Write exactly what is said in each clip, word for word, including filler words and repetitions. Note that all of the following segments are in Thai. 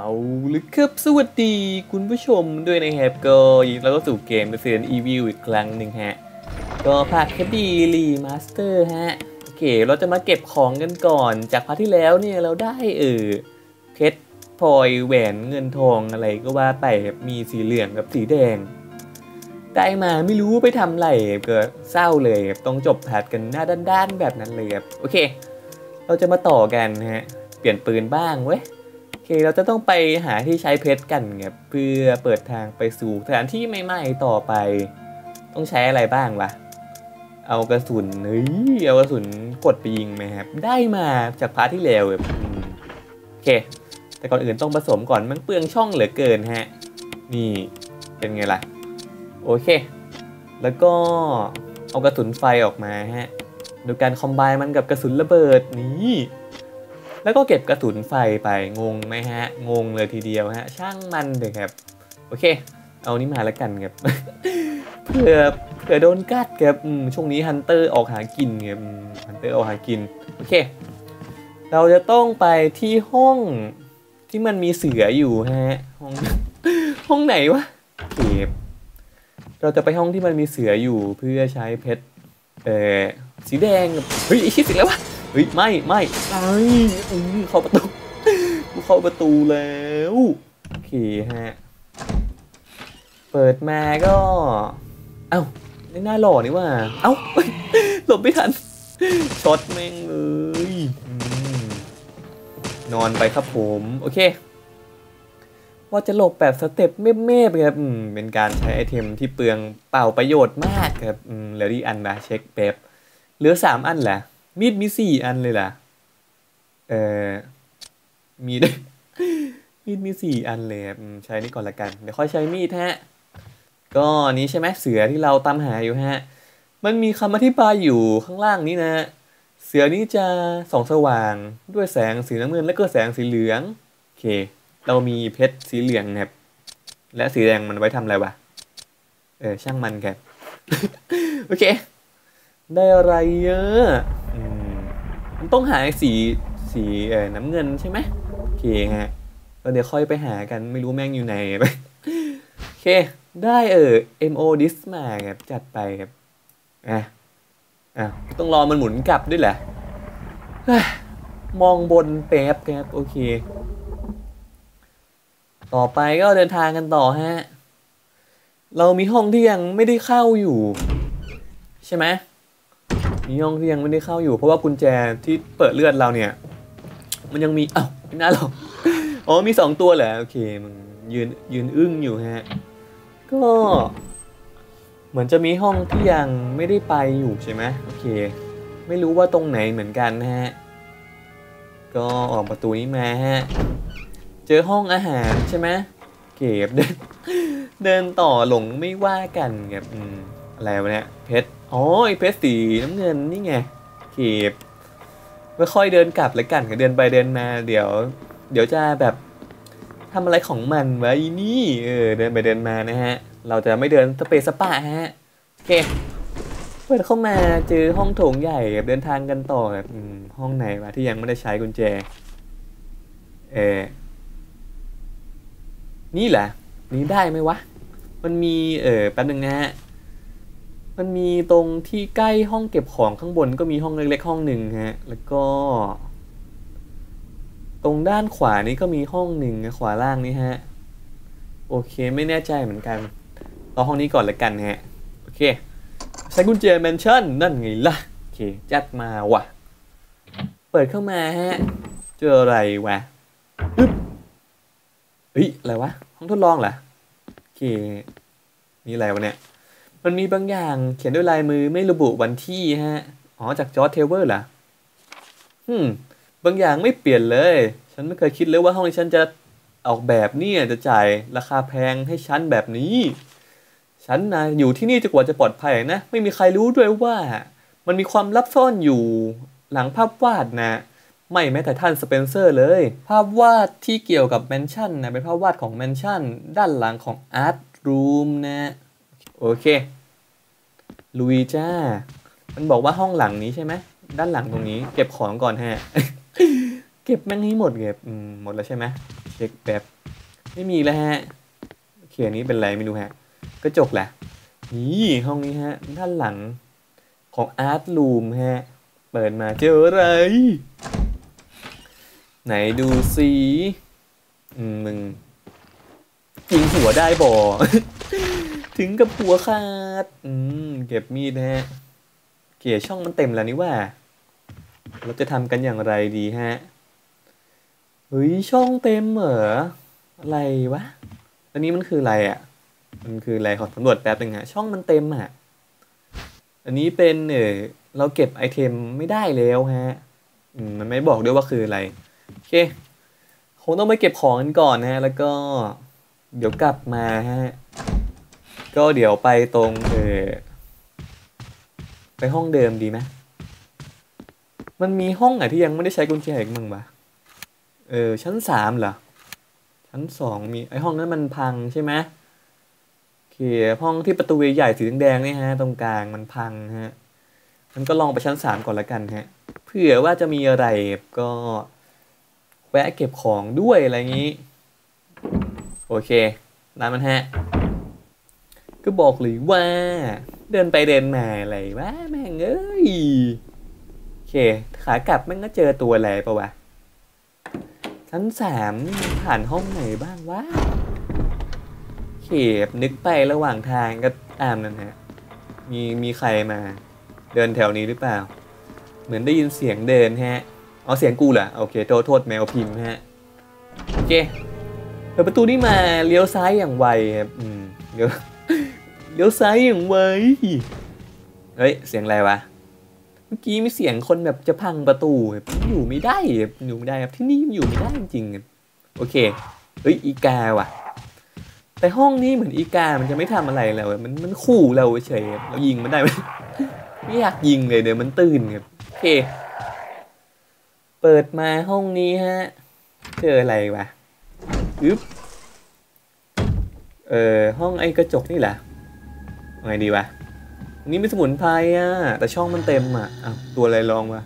เอาลึกครับสวัสดีคุณผู้ชมด้วยนะครับก็ยินดีต้อนรับสู่เกม Resident Evil อีกครั้งหนึ่งฮะก็ภาคแคดดี้รีมาสเตอร์ฮะโอเคเราจะมาเก็บของกันก่อนจากพาร์ทที่แล้วเนี่ยเราได้เออเพชรพลอยแหวนเงินทองอะไรก็ว่าไปมีสีเหลืองกับสีแดงได้มาไม่รู้ไปทำอะไรก็เศร้าเลยต้องจบพาร์ทกันหน้าด้านๆแบบนั้นเลยครับโอเคเราจะมาต่อกันฮะเปลี่ยนปืนบ้างเว้ยโอเคเราจะต้องไปหาที่ใช้เพชรกันครับเพื่อเปิดทางไปสู่สถานที่ใหม่ๆต่อไปต้องใช้อะไรบ้างวะเอากระสุนเฮ้ยเอากระสุนกดไปยิงไหมครับได้มาจากพาร์ทที่แล้วแบบโอเคแต่ก่อนอื่นต้องผสมก่อนมันเปลืองช่องเหลือเกินฮะนี่เป็นไงล่ะโอเคแล้วก็เอากระสุนไฟออกมาฮะโดยการคอมไบน์มันกับกระสุนระเบิดนี้แล้วก็เก็บกระสุนไฟไปงงไหมฮะงงเลยทีเดียวฮะช่างมันเลยครับโอเคเอานี้มาแล้วกันครับ เผื่อเผื่อโดนกัดครับช่วงนี้ฮันเตอร์ออกหากินครับฮันเตอร์ออกหากินโอเคเราจะต้องไปที่ห้องที่มันมีเสืออยู่ฮะห้อง ห้องไหนวะเก็บเราจะไปห้องที่มันมีเสืออยู่เพื่อใช้เพชรเอ่อสีแดงเฮ้ยไอ้ชิดสิแล้ววะเฮ้ยไม่ไม่ไอ้เข้าประตูกูเข้าประตูแล้วโอเคฮะเปิดมาก็เอ้าไม่น่าหล่อนี่ว่าเอ้าหลบไม่ทันช็อตแม่งเลยนอนไปครับผมโอเคว่าจะหลบแบบสเต็ปเมฟๆครับเป็นการใช้ไอเทมที่เปลืองเปล่าประโยชน์มากครับเหลืออีกอันนะเช็คแป๊บเหลือสามอันแหละมีดมีสี่อันเลยล่ะเออมีด มีดมีสี่อันเลยครับใช้นี่ก่อนละกันเดี๋ยวค่อยใช้มีดฮะก็นี้ใช่ไหมเสือที่เราตามหาอยู่ฮะมันมีคำอธิบายอยู่ข้างล่างนี้นะเสือนี้จะส่องสว่างด้วยแสงสีน้ำเงินและก็แสงสีเหลืองโอเคเรามีเพชรสีเหลืองครับและสีแดงมันไว้ทำอะไรวะเออช่างมันครับ โอเคได้อะไรเยอะมันต้องหาสีสีเออน้ำเงินใช่ไหมโอเคฮะเราเดี๋ยวค่อยไปหากันไม่รู้แม่งอยู่ไหนไปโอเคได้เออ เอ็ม โอ ดิสมาครับจัดไปครับอ่ะอ่ะต้องรอมันหมุนกลับด้วยแหละมองบนแป๊บครับโอเคต่อไปก็เดินทางกันต่อฮะเรามีห้องที่ยังไม่ได้เข้าอยู่ใช่ไหมมีห้องที่ยังไม่ได้เข้าอยู่เพราะว่ากุญแจที่เปิดเลือดเราเนี่ยมันยังมีอ้าวไม่น่าหรอกอ๋อมีสองตัวเหรอโอเคมันยืนยืนอึ้งอยู่ฮะก็เหมือนจะมีห้องที่ยังไม่ได้ไปอยู่ใช่ไหมโอเคไม่รู้ว่าตรงไหนเหมือนกันฮะก็ออกประตูนี้มาฮะเจอห้องอาหารใช่ไหมเก็บเดินเดินต่อหลงไม่ว่ากันครับอืมอะไรวะเนี่ยเพชรอ๋อไอเพชรสีน้ำเงินนี่ไงเก็บไม่ค่อยเดินกลับแล้วกันเดินไปเดินมาเดี๋ยวเดี๋ยวจะแบบทำอะไรของมันไว้นี่เออเดินไปเดินมานะฮะเราจะไม่เดินสเปซสปะฮะโอเคเปิดเข้ามาเจอห้องโถงใหญ่เดินทางกันต่อแบบห้องไหนวะที่ยังไม่ได้ใช้กุญแจเออนี่แหละนี่ได้ไหมวะมันมีเออแป๊บนึงนะฮะมันมีตรงที่ใกล้ห้องเก็บของข้างบนก็มีห้องเล็กๆห้องหนึ่งฮะแล้วก็ตรงด้านขวานี้ก็มีห้องหนึ่งขวาล่างนี้ฮะโอเคไม่แน่ใจเหมือนกันรอห้องนี้ก่อนละกันฮะโอเคใช้กุญแจแมนชั่นนั่นไงล่ะโอเคจัดมาว่ะเปิดเข้ามาฮะเจออะไรวะอึ๊บเฮ้ยอะไรวะห้องทดลองเหรอโอเคนี่อะไรวะเนี่ยมันมีบางอย่างเขียนด้วยลายมือไม่ระบุวันที่ฮะอ๋อจากจอร์จเทเวอร์เหรอฮึมบางอย่างไม่เปลี่ยนเลยฉันไม่เคยคิดเลยว่าห้องที่ฉันจะออกแบบนี่จะจ่ายราคาแพงให้ฉันแบบนี้ฉันนะอยู่ที่นี่จนกว่าจะปลอดภัยนะไม่มีใครรู้ด้วยว่ามันมีความลับซ่อนอยู่หลังภาพวาดนะไม่แม้แต่ท่านสเปนเซอร์เลยภาพวาดที่เกี่ยวกับแมนชั่นนะเป็นภาพวาดของแมนชั่นด้านหลังของอาร์ตรูมนะโอเคลุยจ้ามันบอกว่าห้องหลังนี้ใช่ไหมด้านหลังตรงนี้เก็บของก่อนฮะ เก็บแม่งให้หมดเก็บหมดแล้วใช่ไหมเช็คแบบไม่มีแล้วฮะโอเคอันนี้เป็นไรไม่รู้ฮะกระจกแหละนี่ห้องนี้ฮะด้านหลังของอาร์ตรูมฮะเปิดมาเจออะไรไหนดูสิอืมมึงยิงหัวได้บ่ ถึงกับหัวขาดอืมเก็บมีดฮะเกี่ยช่องมันเต็มแล้วนี่ว่าเราจะทำกันอย่างไรดีฮะเฮ้ยช่องเต็มเหรออะไรวะอันนี้มันคืออะไรอ่ะมันคืออะไรขอสำรวจแป๊บนึงฮะช่องมันเต็มอ่ะอันนี้เป็นเออเราเก็บไอเทมไม่ได้แล้วฮะอืมมันไม่บอกด้วยว่าคืออะไรโอเคคงต้องไปเก็บของกันก่อนนะฮะแล้วก็เดี๋ยวกลับมาฮะก็เดี๋ยวไปตรงเออไปห้องเดิมดีไหมมันมีห้องไหนที่ยังไม่ได้ใช้กุญแจอีกมั้งวะเออชั้นสามเหรอชั้นสองมีไอห้องนั้นมันพังใช่ไหมโอเคห้องที่ประตูใหญ่สีแดงๆนี่ฮะตรงกลางมันพังฮะมันก็ลองไปชั้นสามก่อนละกันฮะเผื่อว่าจะมีอะไรก็แวะเก็บของด้วยอะไรอย่างนี้โอเคนั่นมันฮะก็บอกเลยว่าเดินไปเดินมาอะไรวะแม่งเอ้ยโอเคขากลับแม่งก็เจอตัวอะไรปะวะชั้นสามผ่านห้องไหนบ้างวะเข็บนึกไประหว่างทางก็ตามนั่นฮะมีมีใครมาเดินแถวนี้หรือเปล่าเหมือนได้ยินเสียงเดินฮะอ๋อเสียงกูเหรอโอเคโทษโทษแมวพิมพ์ฮะโอเคเปิดประตูนี่มาเลี้ยวซ้ายอย่างไวครับอืมเลี้ยวเลี้ยวซ้ายอย่างไวเฮ้ยเสียงอะไรวะเมื่อกี้มีเสียงคนแบบจะพังประตูอยู่ไม่ได้อยู่ไม่ได้ครับที่นี่อยู่ไม่ได้จริงๆโอเคเฮ้ยอีกาว่ะแต่ห้องนี้เหมือนอีกามันจะไม่ทำอะไรแล้วมันมันขู่เราเฉยเรายิงมันได้ไหมไม่อยากยิงเลยเดี๋ยวมันตื่นครับโอเคเปิดมาห้องนี้ฮะเจออะไรวะอึ๊บเออห้องไอ้กระจกนี่แหละไงดีวะนี่เป็นสมุนไพรอ่ะแต่ช่องมันเต็มอ่ะอ้าวตัวอะไรลองวะ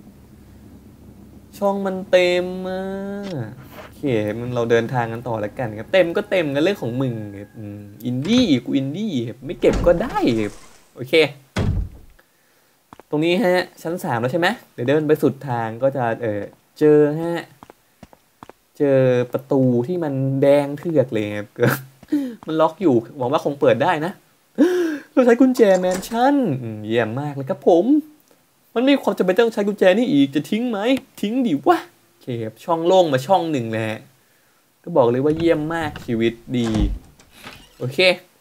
ช่องมันเต็มอ่ะโอเคมันเราเดินทางกันต่อแล้วกันครับเต็มก็เต็มกันเรื่องของมึงอินดี้กูอินดี้ไม่เก็บก็ได้โอเคตรงนี้ฮะชั้นสามแล้วใช่ไหมเดี๋ยวเดินไปสุดทางก็จะเออเจอฮะเจอประตูที่มันแดงเถือกเลยครับมันล็อกอยู่หวังว่าคงเปิดได้นะเราใช้กุญแจแมนชั่นเยี่ยมมากเลยครับผมมันมีความจำเป็นต้องใช้กุญแจนี่อีกจะทิ้งไหมทิ้งดิวะโอเคครับช่องโล่งมาช่องหนึ่งแหละก็บอกเลยว่าเยี่ยมมากชีวิตดีโอเค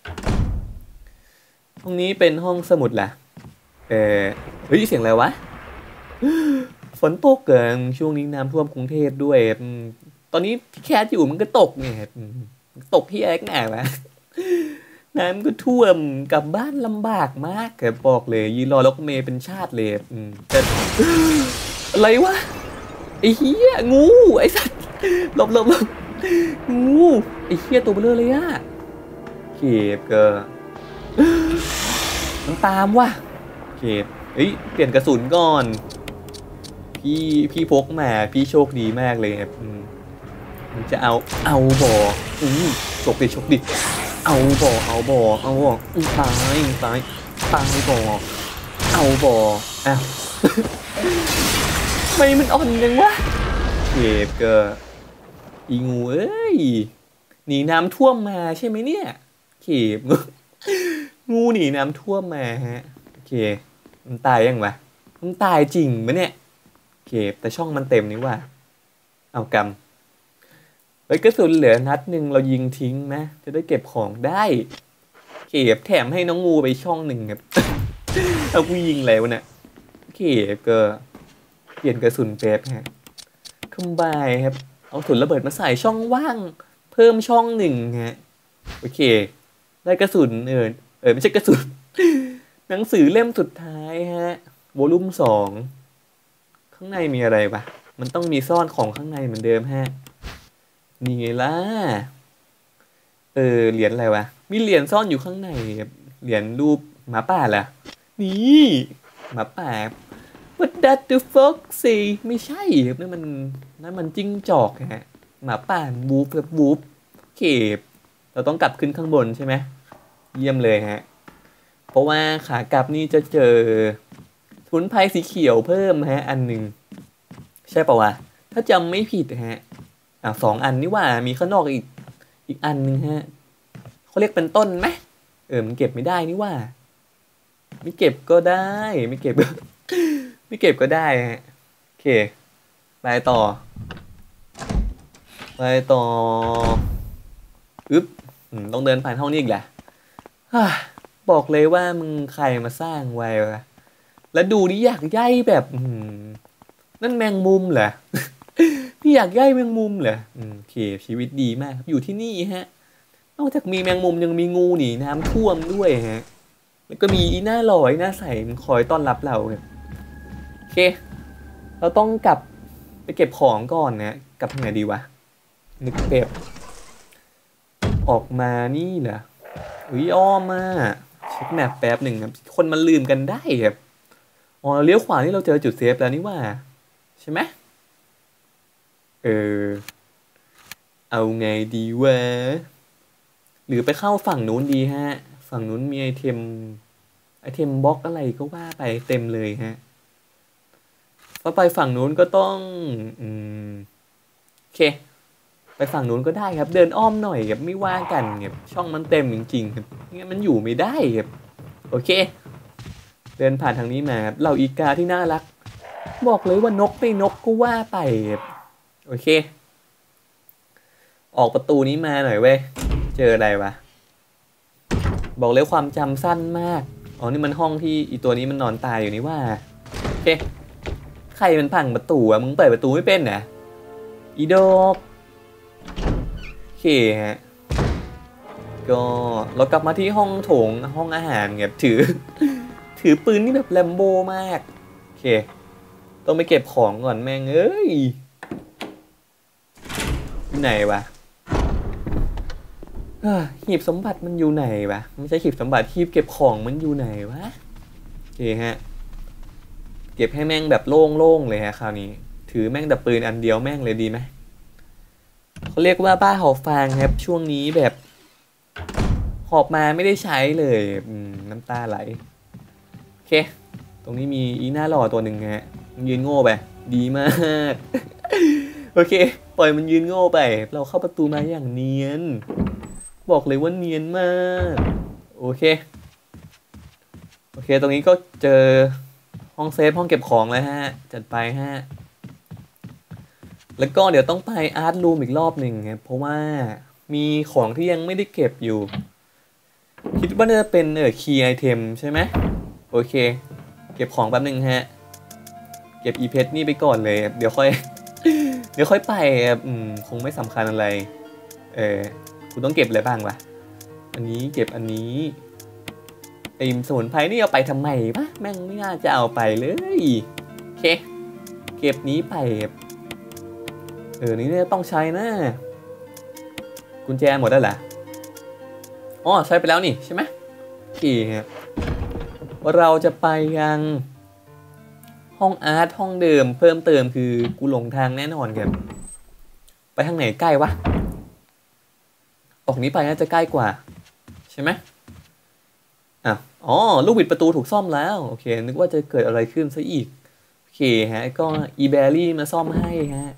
ห้องนี้เป็นห้องสมุดแหละเออเฮ้ยเสียงอะไรวะฝนตกเกินช่วงนี้น้ำท่วมกรุงเทพด้วยตอนนี้ที่แคสอยู่มันก็ตกเนี่ยตกที่แอ๊กแหน่วะน้ำก็ท่วมกลับบ้านลำบากมากแกบอกเลยยีรอรถเมย์เป็นชาติเลยแต่อะไรวะไอ้เหี้ยงูไอ้สัตว์หลบหลบหลบงูไอ้เหี้ยตัวเบลอเลยอะเก็บเกอมันตามว่ะเก็บเฮ้ยเปลี่ยนกระสุนก่อนพี่พี่พกมาพี่โชคดีมากเลยครับมันจะเอาเอาบ่ออืมโชคดีโชคดีเอาบ่อเอาบ่อเอาบ่อตายตายตายบ่อเอาบ่ออ้าวทำไมมันอ่อนจังวะเก็บเกออีงูเอ้ยหนีน้ำท่วมมาใช่ไหมเนี่ยเก็บงูหนีน้ำท่วมมาฮะโอเคมันตายยังวะมันตายจริงไหมเนี่ยเก็บแต่ช่องมันเต็มนี่ว่าเอากำเฮ้ยกระสุนเหลือนัดหนึ่งเรายิงทิ้งนะจะได้เก็บของได้เก็บแถมให้น้องงูไปช่องหนึ่งครับเอากูยิงอะไรวะเนี่ยเก็บก็เปลี่ยนกระสุนแป๊บฮะคอมไบครับเอาถุนระเบิดมาใส่ช่องว่างเพิ่มช่องหนึ่งฮะโอเคได้กระสุนเออเออไม่ใช่กระสุนหนังสือเล่มสุดท้ายฮะโวลุ่มสองข้างในมีอะไรปะมันต้องมีซ่อนของข้างในเหมือนเดิมฮะนี่ไงล่ะเออเหรียญอะไรวะมีเหรียญซ่อนอยู่ข้างในเหรียญรูปหมาป่าล่ะนี่หมาป่า What that the fuck say ไม่ใช่นั่นมันนั่นมันจิ้งจอกฮะหมาป่าบูฟแบบบูฟเก็บเราต้องกลับขึ้นข้างบนใช่ไหมเยี่ยมเลยฮะเพราะว่าขากลับนี่จะเจอสมุนไพรสีเขียวเพิ่มฮะอันหนึ่งใช่ป่าวะถ้าจำไม่ผิดฮะอ่าสองอันนี่ว่ามีข้างนอกอีกอีกอันนึงฮะเขาเรียกเป็นต้นไหมเออมันเก็บไม่ได้นี่ว่าไม่เก็บก็ได้ไม่เก็บ ไม่เก็บก็ได้ฮะโอเคไปต่อไปต่ออึ๊บต้องเดินผ่านห้องนี้อีกแหละบอกเลยว่ามึงใครมาสร้างไว้วะแล้วดูนี่อยากย่ายแบบนั่นแมงมุมเหรอ พี่อยากย่ายแมงมุมเหรอโอเคชีวิตดีมากครับอยู่ที่นี่ฮะนอกจากมีแมงมุมยังมีงูหนีน้ำท่วมด้วยฮะแล้วก็มีอีหน้าลอยหน้าใสมันคอยต้อนรับเราครับโอเคเราต้องกลับไปเก็บของก่อนนะกลับทางไหนดีวะนึกแบบออกมานี่เหรออุ้ยอ้อมมาเช็คแมปแป๊บหนึ่งครับคนมันลืมกันได้ครับอ๋อเลี้ยวขวานี่เราเจอจุดเซฟแล้วนี่ว่าใช่ไหมเออเอาไงดีวะหรือไปเข้าฝั่งนู้นดีฮะฝั่งนู้นมีไอเทมไอเทมบล็อกอะไรก็ว่าไปเต็มเลยฮะพอไปฝั่งนู้นก็ต้องอืมโอเคไปฝั่งนู้นก็ได้ครับเดินอ้อมหน่อยครับไม่ว่ากันครับช่องมันเต็มจริงๆครับงั้นมันอยู่ไม่ได้ครับโอเคเดินผ่านทางนี้มาครับเหล่าอีกาที่น่ารักบอกเลยว่านกไม่นกก็ว่าไปครับโอเคออกประตูนี้มาหน่อยเว้ยเจออะไรวะบอกเลยความจำสั้นมากอ๋อนี่มันห้องที่อีตัวนี้มันนอนตายอยู่นี่ว่าโอเคใครมันพังประตูอะมึงเปิดประตูไม่เป็นนะอีดอกโอเคฮะก็เรากลับมาที่ห้องโถงห้องอาหารเงียบถือถือปืนนี่แบบแลมโบมากโอเคต้องไปเก็บของก่อนแม่งเอ้ยอยู่ไหนวะหีบสมบัติมันอยู่ไหนวะไม่ใช่หีบสมบัติหีบเก็บของมันอยู่ไหนวะโอเคฮะเก็บให้แม่งแบบโล่งๆเลยฮะคราวนี้ถือแม่งแต่ปืนอันเดียวแม่งเลยดีไหมเขาเรียกว่าบ้าหอบฟางครับช่วงนี้แบบหอบมาไม่ได้ใช้เลยน้ำตาไหลโอเคตรงนี้มีอีหน้าหล่อตัวหนึ่งฮะยืนโง่ไปดีมากโอเคปล่อยมันยืนโง่ไปเราเข้าประตูมาอย่างเนียนบอกเลยว่าเนียนมากโอเคโอเคตรงนี้ก็เจอห้องเซฟห้องเก็บของแล้วฮะจัดไปฮะแล้วก็เดี๋ยวต้องไปอาร์ตรูมอีกรอบหนึ่งครับเพราะว่ามีของที่ยังไม่ได้เก็บอยู่คิดว่าน่าจะเป็นเออคีย์ไอเทมใช่ไหมโอเคเก็บของแป๊บนึงฮะเก็บอีเพชนี่ไปก่อนเลยเดี๋ยวค่อยเดี๋ยวค่อยไปครับอืมคงไม่สำคัญอะไรเออกูต้องเก็บอะไรบ้างวะอันนี้เก็บอันนี้ไอ้สมุนไพรนี่เอาไปทำไมวะแม่งไม่น่าจะเอาไปเลยโอเคเก็บนี้ไปเออนี่เนี่ยต้องใช้นะกุญแจหมดแล้วเหรออ๋อใช้ไปแล้วนี่ใช่ไหมโอเคครับเราจะไปยังห้องอาร์ตห้องเดิมเพิ่มเติมคือกูหลงทางแน่นอนครับไปทางไหนใกล้วะออกนี้ไปน่าจะใกล้กว่าใช่ไหมอ่ะอ๋อลูกบิดประตูถูกซ่อมแล้วโอเคนึกว่าจะเกิดอะไรขึ้นซะอีกโอเคฮะก็อีแบรี่มาซ่อมให้ฮะ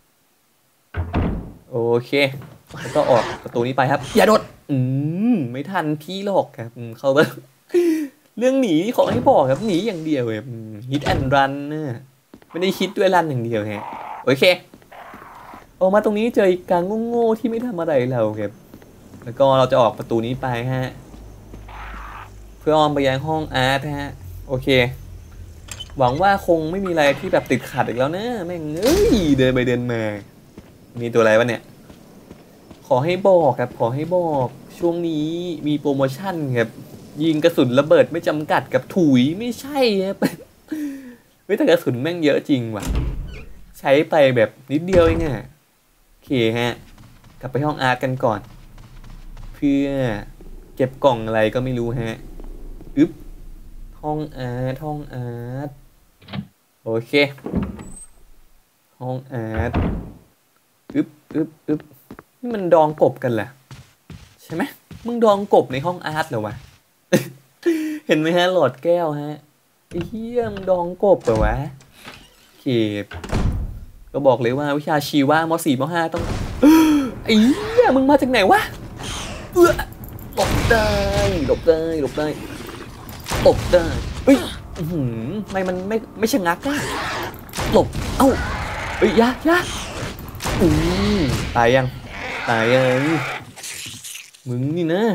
โอเคแล้วก็ออกประตูนี้ไปครับอย่าโดดอืมไม่ทันพี่หรอกครับเขาแบบเรื่องหนีขอให้บอกครับหนีอย่างเดียวครับฮิตแอนด์รันนะไม่ได้ฮิตด้วยรันอย่างเดียวฮะโอเคออกมาตรงนี้เจออีกกางโง่ๆที่ไม่ทำอะไรเราครับแล้วก็เราจะออกประตูนี้ไปฮะเพื่ออ้อมไปยังห้องอาร์ตฮะโอเคหวังว่าคงไม่มีอะไรที่แบบติดขัดอีกแล้วนะแม่งเอ้ยเดินไปเดินมามีตัวอะไรวะเนี่ยขอให้บอกครับขอให้บอกช่วงนี้มีโปรโมชั่นครับยิงกระสุนระเบิดไม่จำกัดกับถุยไม่ใช่ครับเฮ้ยแต่กระสุนแม่งเยอะจริงว่ะใช้ไปแบบนิดเดียวเองอ่ะโอเคฮะกลับไปห้องอาร์ตกันก่อนเพื่อเก็บกล่องอะไรก็ไม่รู้ฮะอึ๊บห้องอาร์ตห้องอาร์ตโอเคห้องอาร์ตอึ๊บอึ๊บอึ๊บนี่มันดองกบกันแหละใช่ไหมมึงดองกบในห้องอาร์ตเหรอวะ เห็นไหมฮะหลอดแก้วฮะไอ้เหี้ยมึงดองกบเหรอวะเก็บก็บอกเลยว่าวิชาชีวะม.สี่ ม.ห้า ต้องไอ้เหี้ยมึงมาจากไหนวะเออหลบได้หลบได้หลบได้หลบได้เฮ้ยทำไมมันไม่ไม่ชะงักอะหลบเอ้าเฮ้ยยะยะอืมตายยังตายยังมึงนี่นะ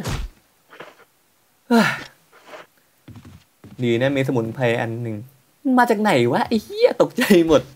ดีนะมีสมุนไพรอันหนึ่งมาจากไหนวะไอ้เหี้ยตกใจหมด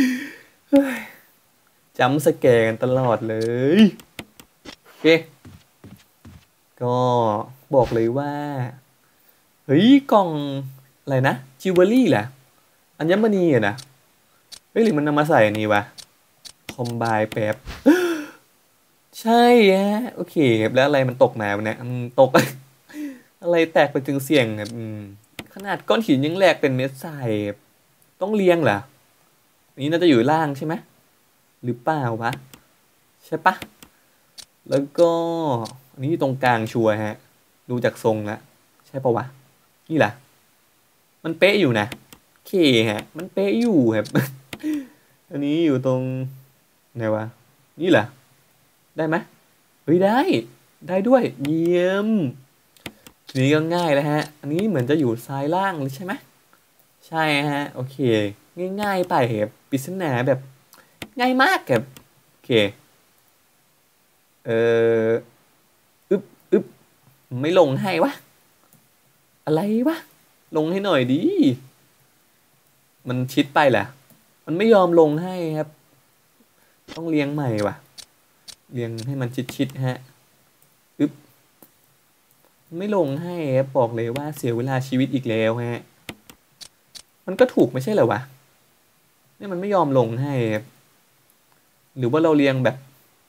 จำสแกนตลอดเลยโอเคก็บอกเลยว่าเฮ้ยกล่องอะไรนะจิวเวลรี่แหละอัญมณีอะนะเฮ้ยหรือมันนำมาใส่นี่วะคอมไบแป๊บใช่ฮะโอเคแล้วอะไรมันตกมาเนี่ยตกอะไรแตกไปถึงเสียงแบบขนาดก้อนหินยังแหลกเป็นเม็ดทรายต้องเลี้ยงเหรอนี่น่าจะอยู่ล่างใช่ไหมหรือเปล่าวะใช่ปะแล้วก็อันนี้ตรงกลางชัวร์ฮะดูจากทรงแล้วใช่ปะวะนี่แหละมันเป๊ะอยู่นะเคฮะมันเป๊ะอยู่ครับอันนี้อยู่ตรงไหนวะนี่แหละได้ไหมเฮ้ยได้ได้ด้วยเยี่ยมทีนี้ก็ง่ายแล้วฮะอันนี้เหมือนจะอยู่ซ้ายล่างหรือใช่ไหมใช่ฮะโอเคง่ายๆไปครับปริศนาแบบง่ายมากครับโอเคเอออึบอึบไม่ลงให้วะอะไรวะลงให้หน่อยดิมันชิดไปแหละมันไม่ยอมลงให้ครับต้องเลี้ยงใหม่วะเลี้ยงให้มันชิดๆฮะอึบไม่ลงให้ครับบอกเลยว่าเสียเวลาชีวิตอีกแล้วฮะมันก็ถูกไม่ใช่เหรอวะเนี่ยมันไม่ยอมลงให้ครับหรือว่าเราเลี้ยงแบบ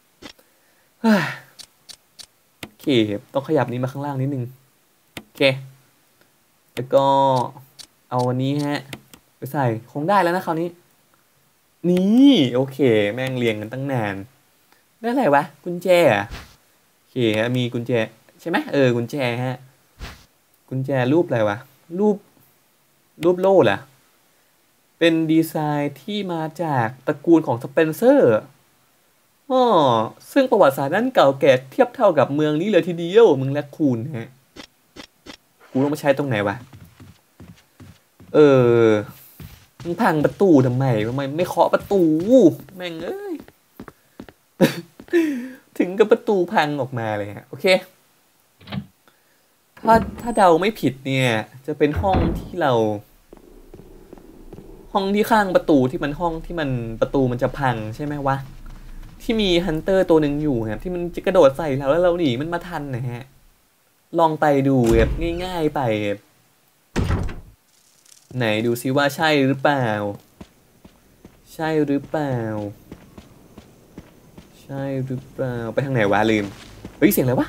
โอเคต้องขยับนี้มาข้างล่างนิดนึงโอเคแล้วก็เอาวันนี้ฮะไปใส่คงได้แล้วนะคราวนี้นี่โอเคแม่งเรียงกันตั้งนานได้อะไรวะกุญแจอ่ะโอเคฮะมีกุญแจใช่ไหมเออกุญแจฮะกุญแจรูปอะไรวะรูปรูปโล่แหละเป็นดีไซน์ที่มาจากตระกูลของสเปนเซอร์อ๋อซึ่งประวัติศาสตร์นั้นเก่าแก่เทียบเท่ากับเมืองนี้เลยทีเดียวเมืองแรคคูนฮะกูต้องมาใช้ตรงไหนวะเออมึงพังประตูทำไมทำไมไม่เคาะประตูแม่งเอ้ยถึงกับประตูพังออกมาเลยฮะโอเคถ้าถ้าเดาไม่ผิดเนี่ยจะเป็นห้องที่เราห้องที่ข้างประตูที่มันห้องที่มันประตูมันจะพังใช่ไหมวะที่มีฮันเตอร์ตัวหนึ่งอยู่ครับที่มันจะกระโดดใส่เราแล้วเราหนีมันมาทันนะฮะลองไปดูแบบง่ายๆไปไหนดูซิว่าใช่หรือเปล่าใช่หรือเปล่าใช่หรือเปล่าไปทางไหนวะลืมเฮ้ยเสียงอะไรวะ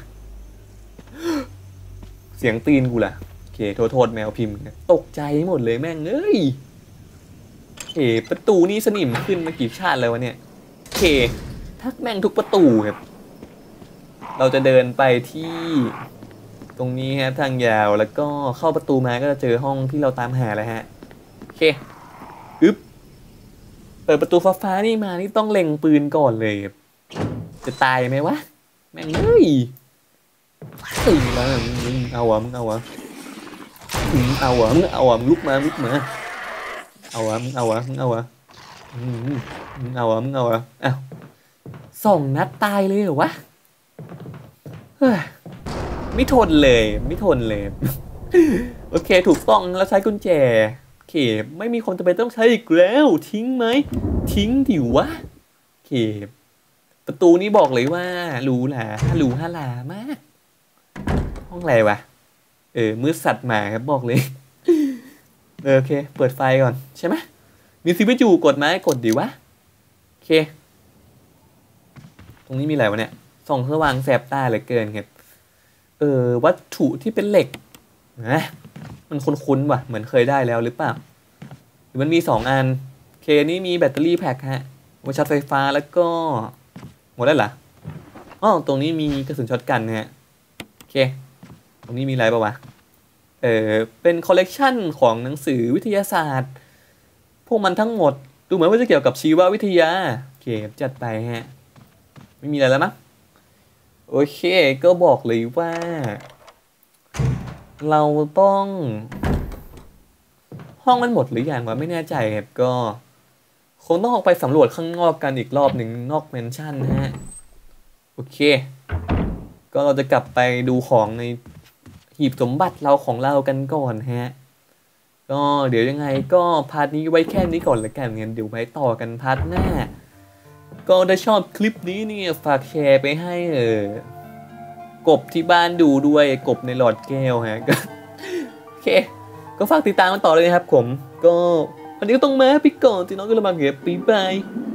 เสียงตีนกูล่ะโอเคโทษโทษแมวพิมพ์ตกใจหมดเลยแม่งเอ้ยเอ๋ประตูนี่สนิมขึ้นมากี่ชาติแล้ววะเนี่ยโอเคทักแม่งทุกประตูครับเราจะเดินไปที่ตรงนี้ฮะทางยาวแล้วก็เข้าประตูมาก็จะเจอห้องที่เราตามหาแล้วฮะโอเคอึ๊บเปิดประตูฟ้าๆนี่มานี่ต้องเล็งปืนก่อนเลยจะตายไหมวะแม่งเฮ้ยตื่นมามึงเอาวะมึงเอาวะมึงเอาวะมึงเอาวะมึงลุกมาลุกมาเอาวะมึงเอาวะมึงเอาวะมึงเอาวะมึงเอาวะอ้าวสองนัดตายเลยเหรอวะเฮ้ยไม่ทนเลยไม่ทนเลยโอเคถูกต้องแล้วใช้กุญแจโอเคไม่มีคนจะไปต้องใช้อีกแล้วทิ้งไหมทิ้งดิวะโอเคประตูนี้บอกเลยว่าหรูหราหรูฮาลามากห้องอะไรวะเออมืดสัตว์หมาครับบอกเลยเออโอเคเปิดไฟก่อนใช่ไหมมีซีพียูกดไหมกดดิวะโอเคตรงนี้มีอะไรวะเนี่ยส่องสว่างแสบตาเหลือเกินครับเออวัตถุที่เป็นเหล็กนะมันคุ้นๆว่ะเหมือนเคยได้แล้วหรือเปล่าหรือมันมีสองอันเคนี่มีแบตเตอรี่แพ็คฮะไว้ชาร์จไฟฟ้าแล้วก็หมดแล้วเหรออ๋อตรงนี้มีกระสุนช็อตกันนะฮะโอเคตรงนี้มีอะไรป่าวะเออเป็นคอลเลกชันของหนังสือวิทยาศาสตร์พวกมันทั้งหมดดูเหมือนว่าจะเกี่ยวกับชีววิทยาโอเคจัดไปฮะไม่มีอะไรแล้วมั้งโอเคก็บอกเลยว่าเราต้องห้องมันหมดหรือยังวะไม่แน่ใจครับก็คงต้องออกไปสำรวจข้างนอกกันอีกรอบหนึ่งนอกแมนชั่นนะฮะโอเคก็เราจะกลับไปดูของในหีบสมบัติเราของเรากันก่อนฮะก็เดี๋ยวยังไงก็พาร์ทนี้ไว้แค่นี้ก่อนละกันงั้นเดี๋ยวไว้ต่อกันพาร์ทหน้าก็ถ้าชอบคลิปนี้เนี่ยฝากแชร์ไปให้เออกบที่บ้านดูด้วยกบในหลอดแก้วฮะก็โอเคก็ฝากติดตามกันต่อเลยนะครับผมก็วันนี้ก็ต้องมาไปก่อนที่น้องก็ละมาเก็บปีบาย